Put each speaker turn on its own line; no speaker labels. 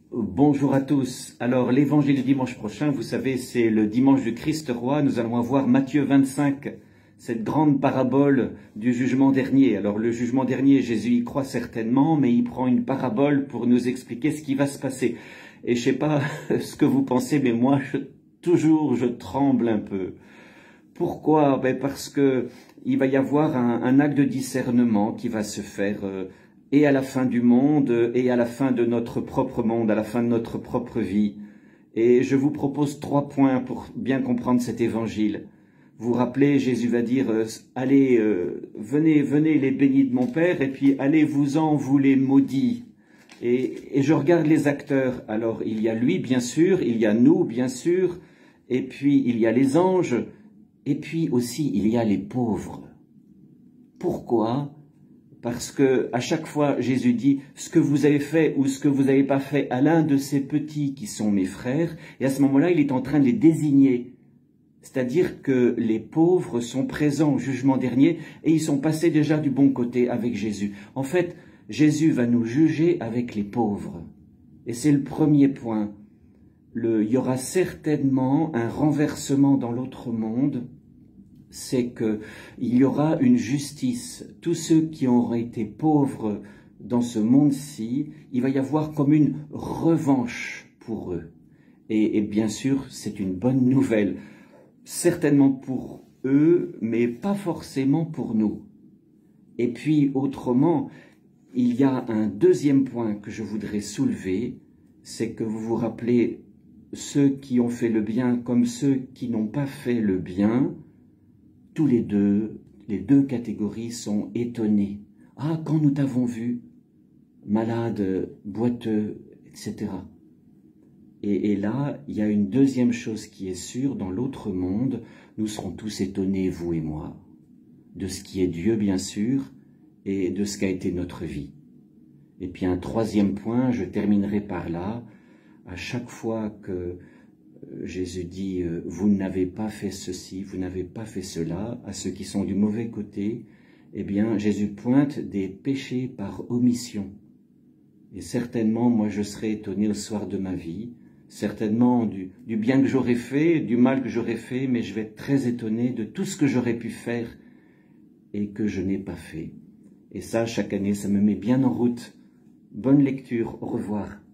Bonjour à tous. Alors, l'évangile du dimanche prochain, vous savez, c'est le dimanche du Christ roi. Nous allons avoir Matthieu 25, cette grande parabole du jugement dernier. Alors, le jugement dernier, Jésus y croit certainement, mais il prend une parabole pour nous expliquer ce qui va se passer. Et je sais pas ce que vous pensez, mais moi, je tremble un peu. Pourquoi? Parce que il va y avoir un acte de discernement qui va se faire et à la fin du monde et à la fin de notre propre monde, à la fin de notre propre vie. Et je vous propose 3 points pour bien comprendre cet évangile. Vous vous rappelez, Jésus va dire allez, venez les bénis de mon Père, et puis allez-vous-en, vous les maudits. Et je regarde les acteurs. Alors il y a lui, bien sûr, il y a nous, bien sûr, et puis il y a les anges. Et puis aussi, il y a les pauvres. Pourquoi? Parce que à chaque fois, Jésus dit « ce que vous avez fait ou ce que vous n'avez pas fait à l'un de ces petits qui sont mes frères », et à ce moment-là, il est en train de les désigner. C'est-à-dire que les pauvres sont présents au jugement dernier et ils sont passés déjà du bon côté avec Jésus. En fait, Jésus va nous juger avec les pauvres. Et c'est le premier point. Il y aura certainement un renversement dans l'autre monde, c'est qu'il y aura une justice. Tous ceux qui auront été pauvres dans ce monde-ci, il va y avoir comme une revanche pour eux. Et bien sûr, c'est une bonne nouvelle. Certainement pour eux, mais pas forcément pour nous. Et puis, autrement, il y a un deuxième point que je voudrais soulever, c'est que vous vous rappelez, ceux qui ont fait le bien comme ceux qui n'ont pas fait le bien, tous les deux catégories sont étonnés. « Ah, quand nous t'avons vu, malade, boiteux, etc. » Et là, il y a une deuxième chose qui est sûre, dans l'autre monde, nous serons tous étonnés, vous et moi, de ce qui est Dieu, bien sûr, et de ce qu'a été notre vie. Et puis un troisième point, je terminerai par là, à chaque fois que Jésus dit « vous n'avez pas fait ceci, vous n'avez pas fait cela », à ceux qui sont du mauvais côté, eh bien Jésus pointe des péchés par omission. Et certainement, moi je serai étonné au soir de ma vie, certainement du bien que j'aurais fait, du mal que j'aurais fait, mais je vais être très étonné de tout ce que j'aurais pu faire et que je n'ai pas fait. Et ça, chaque année, ça me met bien en route. Bonne lecture, au revoir.